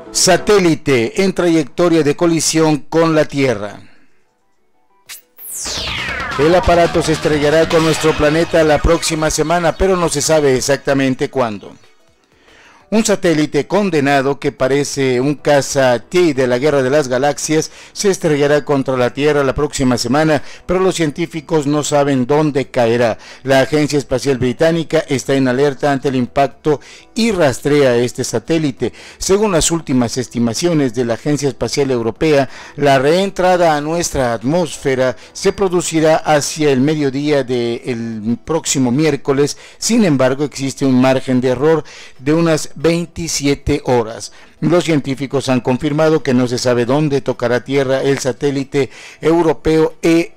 Satélite en trayectoria de colisión con la Tierra. El aparato se estrellará con nuestro planeta la próxima semana, pero no se sabe exactamente cuándo. Un satélite condenado que parece un caza-T de la Guerra de las Galaxias se estrellará contra la Tierra la próxima semana, pero los científicos no saben dónde caerá. La Agencia Espacial Británica está en alerta ante el impacto y rastrea este satélite. Según las últimas estimaciones de la Agencia Espacial Europea, la reentrada a nuestra atmósfera se producirá hacia el mediodía del próximo miércoles. Sin embargo, existe un margen de error de unas 27 horas. Los científicos han confirmado que no se sabe dónde tocará tierra el satélite europeo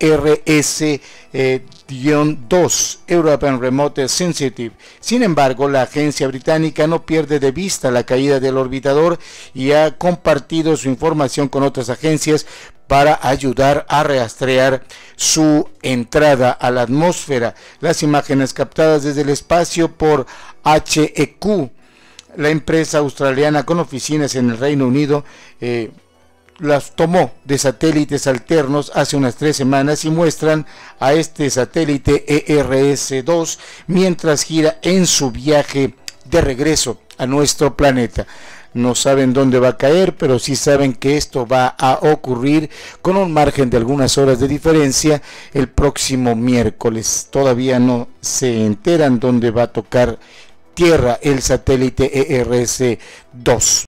ERS-2, European Remote Sensitive. Sin embargo, la agencia británica no pierde de vista la caída del orbitador y ha compartido su información con otras agencias para ayudar a rastrear su entrada a la atmósfera. Las imágenes captadas desde el espacio por HEQ, la empresa australiana con oficinas en el Reino Unido, las tomó de satélites alternos hace unas 3 semanas y muestran a este satélite ERS-2 mientras gira en su viaje de regreso a nuestro planeta. No saben dónde va a caer, pero sí saben que esto va a ocurrir con un margen de algunas horas de diferencia el próximo miércoles. Todavía no se enteran dónde va a tocar tierra el satélite ERS-2.